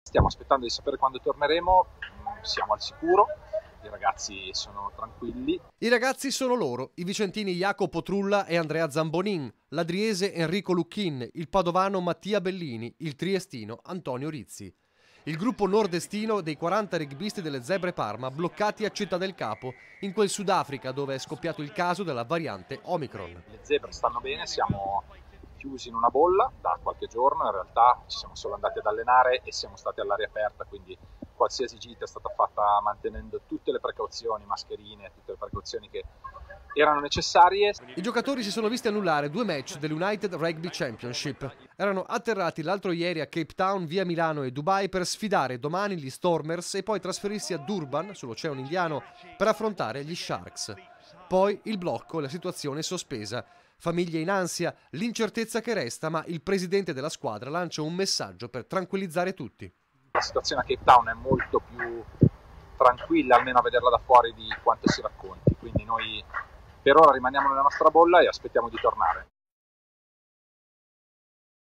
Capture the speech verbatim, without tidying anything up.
Stiamo aspettando di sapere quando torneremo, siamo al sicuro, i ragazzi sono tranquilli. I ragazzi sono loro, i vicentini Jacopo Trulla e Andrea Zambonin, l'adriese Enrico Lucchin, il padovano Mattia Bellini, il triestino Antonio Rizzi. Il gruppo nordestino dei quaranta rugbisti delle Zebre Parma bloccati a Città del Capo, in quel Sudafrica dove è scoppiato il caso della variante Omicron. Le zebre stanno bene, siamo chiusi in una bolla da qualche giorno, in realtà ci siamo solo andati ad allenare e siamo stati all'aria aperta, quindi qualsiasi gita è stata fatta mantenendo tutte le precauzioni, mascherine, tutte le precauzioni che erano necessarie. I giocatori si sono visti annullare due match dell'United Rugby Championship. Erano atterrati l'altro ieri a Cape Town via Milano e Dubai per sfidare domani gli Stormers e poi trasferirsi a Durban, sull'Oceano Indiano, per affrontare gli Sharks. Poi il blocco e la situazione sospesa. Famiglie in ansia, l'incertezza che resta, ma il presidente della squadra lancia un messaggio per tranquillizzare tutti. La situazione a Cape Town è molto più tranquilla, almeno a vederla da fuori, di quanto si racconti, quindi noi per ora rimaniamo nella nostra bolla e aspettiamo di tornare.